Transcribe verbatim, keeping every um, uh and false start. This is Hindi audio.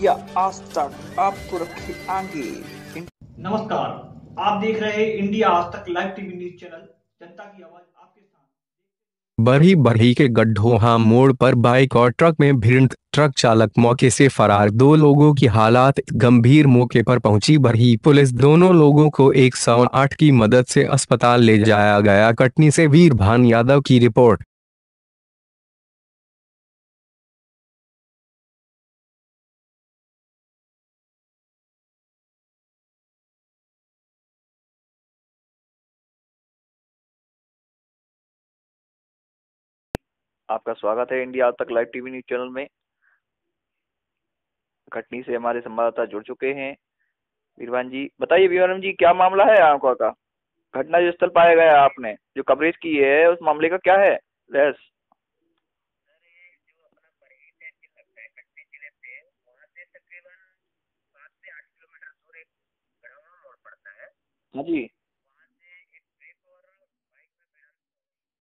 इंडिया आज तक आपको रखे आगे। नमस्कार, आप देख रहे हैं इंडिया आज तक लाइव टीवी न्यूज चैनल, जनता की आवाज आपके साथ। बरही बरही के गड्ढोहा मोड़ पर बाइक और ट्रक में भिड़ंत, ट्रक चालक मौके से फरार, दो लोगों की हालात गंभीर। मौके पर पहुंची बरही पुलिस, दोनों लोगों को एक सौ आठ की मदद से अस्पताल ले जाया गया। कटनी से वीरभान यादव की रिपोर्ट। आपका स्वागत है इंडिया आज तक लाइव टीवी न्यूज चैनल में। कटनी से हमारे संवाददाता जुड़ चुके हैं। वीरवान जी बताइए, वीरवान जी क्या मामला है आपका का? घटना जो स्थल पाया गया आपने जो कवरेज की है उस मामले का क्या है रहस्य? हाँ जी।